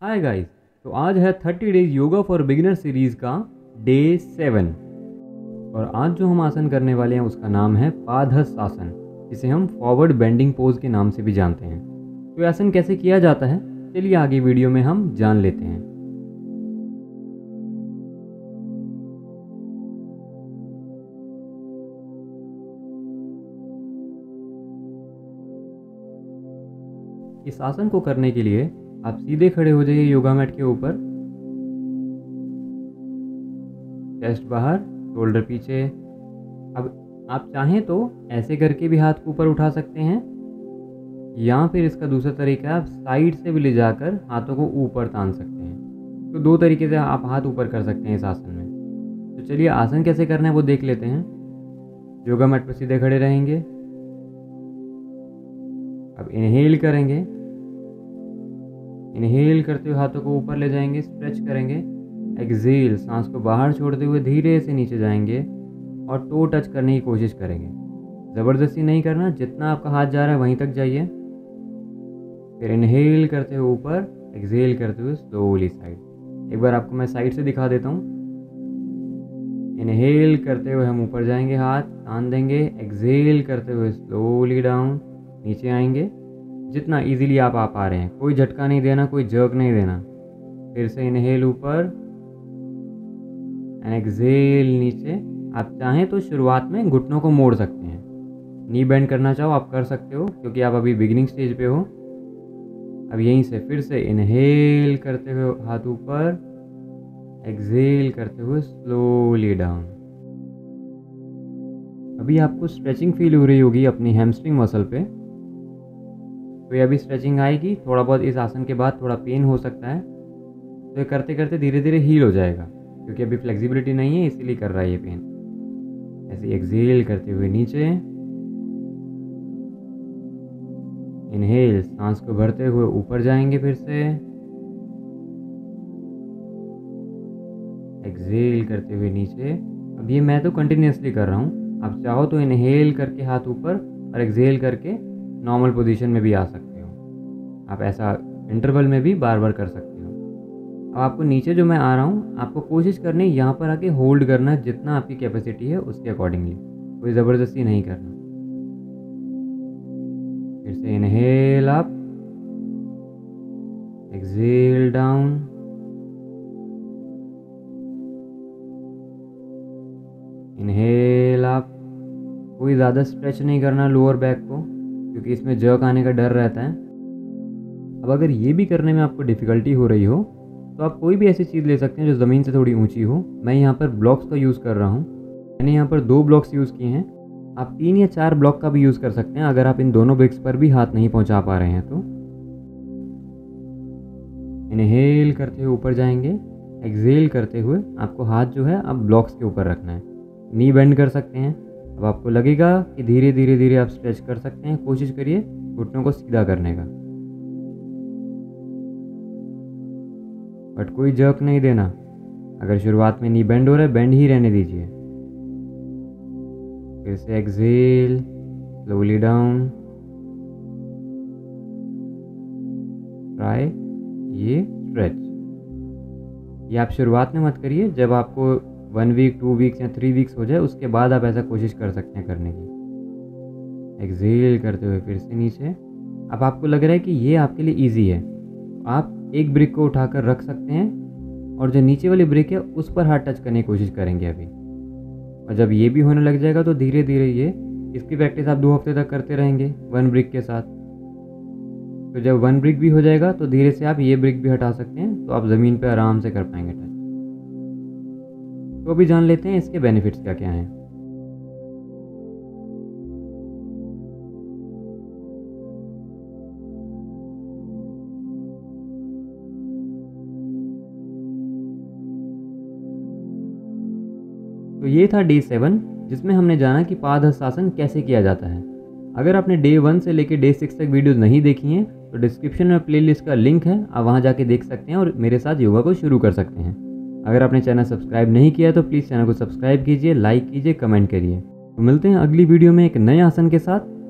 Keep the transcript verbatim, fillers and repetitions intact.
Hi guys. तो आज है thirty days yoga for beginner series का डे सेवन। और आज जो हम आसन करने वाले हैं उसका नाम है पादहस्त, जिसे हम फॉरवर्ड बेंडिंग पोज के नाम से भी जानते हैं। तो ये आसन कैसे किया जाता है, चलिए आगे वीडियो में हम जान लेते हैं। इस आसन को करने के लिए आप सीधे खड़े हो जाइए योगा मैट के ऊपर। चेस्ट बाहर, शोल्डर पीछे। अब आप चाहें तो ऐसे करके भी हाथ को ऊपर उठा सकते हैं, या फिर इसका दूसरा तरीका है आप साइड से भी ले जाकर हाथों को ऊपर तान सकते हैं। तो दो तरीके से आप हाथ ऊपर कर सकते हैं इस आसन में। तो चलिए आसन कैसे करना है वो देख लेते हैं। योगा मैट पर सीधे खड़े रहेंगे। अब इनहेल करेंगे। इनहेल करते हुए हाथों को ऊपर ले जाएंगे, स्ट्रेच करेंगे। एक्सहेल, सांस को बाहर छोड़ते हुए धीरे से नीचे जाएंगे और टो टच करने की कोशिश करेंगे। ज़बरदस्ती नहीं करना, जितना आपका हाथ जा रहा है वहीं तक जाइए। फिर इनहेल करते हुए ऊपर, एक्सहेल करते हुए स्लोली साइड। एक बार आपको मैं साइड से दिखा देता हूँ। इनहेल करते हुए हम ऊपर जाएंगे, हाथ तान देंगे। एक्सहेल करते हुए स्लोली डाउन, नीचे आएंगे। जितना इजीली आप आ पा रहे हैं, कोई झटका नहीं देना, कोई जर्क नहीं देना। फिर से इनहेल ऊपर एंड एक्सहेल नीचे। आप चाहें तो शुरुआत में घुटनों को मोड़ सकते हैं। नी बेंड करना चाहो आप कर सकते हो, क्योंकि आप अभी बिगिनिंग स्टेज पे हो। अब यहीं से फिर से इनहेल करते हुए हाथ ऊपर, एक्सहेल करते हुए स्लोली डाउन। अभी आपको स्ट्रेचिंग फील हो रही होगी अपनी हैमस्ट्रिंग मसल पे। तो ये अभी स्ट्रेचिंग आएगी। थोड़ा बहुत इस आसन के बाद थोड़ा पेन हो सकता है, तो ये करते करते धीरे धीरे हील हो जाएगा, क्योंकि अभी फ्लेक्सिबिलिटी नहीं है इसीलिए कर रहा है ये पेन। ऐसे एक्सहेल करते हुए नीचे। इनहेल, सांस को भरते हुए ऊपर जाएंगे। फिर से एक्सहेल करते हुए नीचे। अब ये मैं तो कंटिन्यूसली कर रहा हूँ, आप चाहो तो इनहेल करके हाथ ऊपर और एक्सहेल करके नॉर्मल पोजीशन में भी आ सकते हो। आप ऐसा इंटरवल में भी बार बार कर सकते हो। अब आपको नीचे जो मैं आ रहा हूँ, आपको कोशिश करनी है यहाँ पर आके होल्ड करना, जितना आपकी कैपेसिटी है उसके अकॉर्डिंगली। कोई ज़बरदस्ती नहीं करना। फिर से inhale up, exhale down. Inhale up. कोई ज़्यादा स्ट्रेच नहीं करना लोअर बैक को, क्योंकि इसमें जर्क आने का डर रहता है। अब अगर ये भी करने में आपको डिफ़िकल्टी हो रही हो, तो आप कोई भी ऐसी चीज़ ले सकते हैं जो ज़मीन से थोड़ी ऊंची हो। मैं यहाँ पर ब्लॉक्स का यूज़ कर रहा हूँ। मैंने यहाँ पर दो ब्लॉक्स यूज़ किए हैं। आप तीन या चार ब्लॉक का भी यूज़ कर सकते हैं, अगर आप इन दोनों ब्रिक्स पर भी हाथ नहीं पहुँचा पा रहे हैं तो। इनहेल करते हुए ऊपर जाएंगे। एक्सहेल करते हुए आपको हाथ जो है अब ब्लॉक्स के ऊपर रखना है। नी बेंड कर सकते हैं। अब आपको लगेगा कि धीरे धीरे धीरे आप स्ट्रेच कर सकते हैं। कोशिश करिए घुटनों को सीधा करने का, बट कोई जर्क नहीं देना। अगर शुरुआत में नी बेंड हो रहा है, बेंड ही रहने दीजिए। फिर से एक्सहेल, स्लोली डाउन। ट्राई ये स्ट्रेच। ये आप शुरुआत में मत करिए, जब आपको वन वीक टू वीक्स या थ्री वीक्स हो जाए उसके बाद आप ऐसा कोशिश कर सकते हैं करने की। एक्सहेल करते हुए फिर से नीचे। अब आपको लग रहा है कि ये आपके लिए इजी है, आप एक ब्रिक को उठाकर रख सकते हैं और जो नीचे वाली ब्रिक है उस पर हाथ टच करने की कोशिश करेंगे अभी। और जब ये भी होने लग जाएगा तो धीरे धीरे ये इसकी प्रैक्टिस आप दो हफ्ते तक करते रहेंगे वन ब्रिक के साथ। तो जब वन ब्रिक भी हो जाएगा तो धीरे से आप ये ब्रिक भी हटा सकते हैं, तो आप ज़मीन पर आराम से कर पाएंगे टच। तो अभी जान लेते हैं इसके बेनिफिट्स क्या क्या हैं। तो ये था डे सेवन, जिसमें हमने जाना कि पादहस्त आसन कैसे किया जाता है। अगर आपने डे वन से लेकर डे सिक्स तक वीडियोस नहीं देखी हैं तो डिस्क्रिप्शन में प्लेलिस्ट का लिंक है, आप वहां जाके देख सकते हैं और मेरे साथ योगा को शुरू कर सकते हैं। अगर आपने चैनल सब्सक्राइब नहीं किया है तो प्लीज़ चैनल को सब्सक्राइब कीजिए, लाइक कीजिए, कमेंट करिए। तो मिलते हैं अगली वीडियो में एक नए आसन के साथ।